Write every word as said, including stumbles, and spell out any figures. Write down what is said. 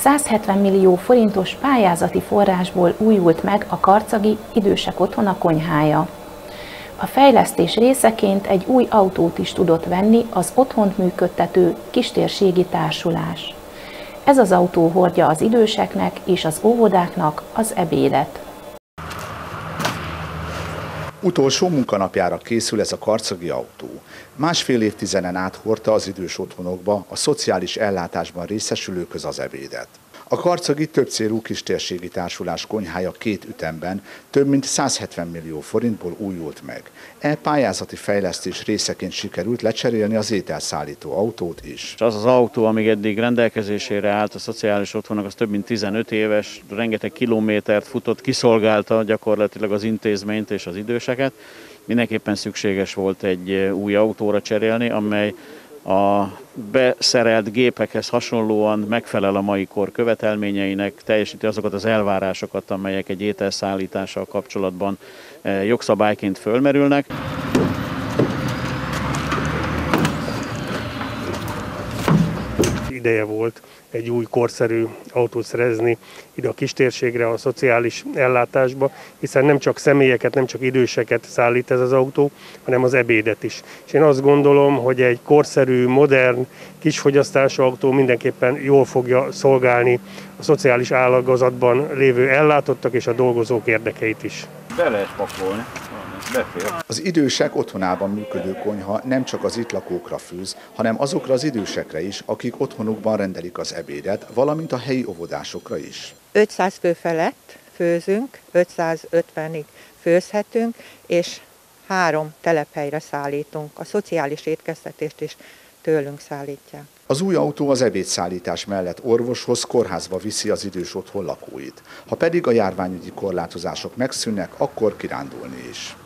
száz hetven millió forintos pályázati forrásból újult meg a karcagi idősek otthona konyhája. A fejlesztés részeként egy új autót is tudott venni az otthont működtető kistérségi társulás. Ez az autó hordja az időseknek és az óvodáknak az ebédet. Utolsó munkanapjára készül ez a karcagi autó. Másfél évtizeden át hordta az idős otthonokba a szociális ellátásban részesülőkhöz az ebédet. A karcagi többcélú kistérségi társulás konyhája két ütemben több mint száz hetven millió forintból újult meg. E pályázati fejlesztés részeként sikerült lecserélni az ételszállító autót is. Az az autó, amíg eddig rendelkezésére állt a szociális otthonnak, az több mint tizenöt éves, rengeteg kilométert futott, kiszolgálta gyakorlatilag az intézményt és az időseket. Mindenképpen szükséges volt egy új autóra cserélni, amely a beszerelt gépekhez hasonlóan megfelel a mai kor követelményeinek, teljesíti azokat az elvárásokat, amelyek egy ételszállítással kapcsolatban jogszabályként fölmerülnek. Ideje volt egy új korszerű autót szerezni ide a kistérségre, a szociális ellátásba, hiszen nem csak személyeket, nem csak időseket szállít ez az autó, hanem az ebédet is. És én azt gondolom, hogy egy korszerű, modern, kisfogyasztású autó mindenképpen jól fogja szolgálni a szociális ágazatban lévő ellátottak és a dolgozók érdekeit is. Be lehet pakolni. Befér. Az idősek otthonában működő konyha nem csak az itt lakókra fűz, hanem azokra az idősekre is, akik otthonukban rendelik az ebédet, valamint a helyi óvodásokra is. ötszáz fő felett főzünk, ötszázötvenig főzhetünk, és három telephelyre szállítunk. A szociális étkeztetést is tőlünk szállítják. Az új autó az ebédszállítás mellett orvoshoz, kórházba viszi az idős otthon lakóit. Ha pedig a járványügyi korlátozások megszűnnek, akkor kirándulni is.